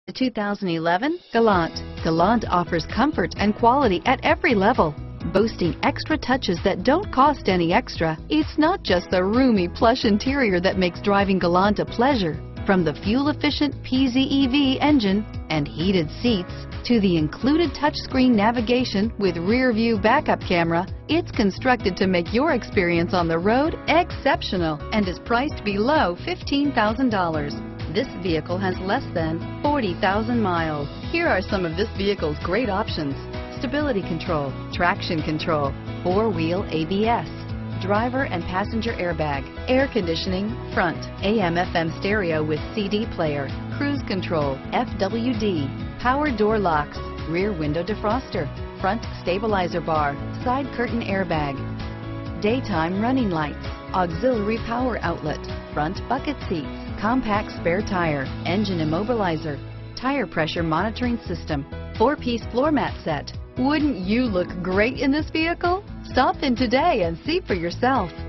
The 2011 Galant. Galant offers comfort and quality at every level. Boasting extra touches that don't cost any extra, it's not just the roomy, plush interior that makes driving Galant a pleasure. From the fuel-efficient PZEV engine and heated seats to the included touchscreen navigation with rear-view backup camera, it's constructed to make your experience on the road exceptional and is priced below $15,000. This vehicle has less than 40,000 miles. Here are some of this vehicle's great options: stability control, traction control, four-wheel ABS, driver and passenger airbag, air conditioning, front, AM/FM stereo with CD player, cruise control, FWD, power door locks, rear window defroster, front stabilizer bar, side curtain airbag, daytime running lights, auxiliary power outlet, front bucket seats, compact spare tire, engine immobilizer, tire pressure monitoring system, 4-piece floor mat set. Wouldn't you look great in this vehicle? Stop in today and see for yourself.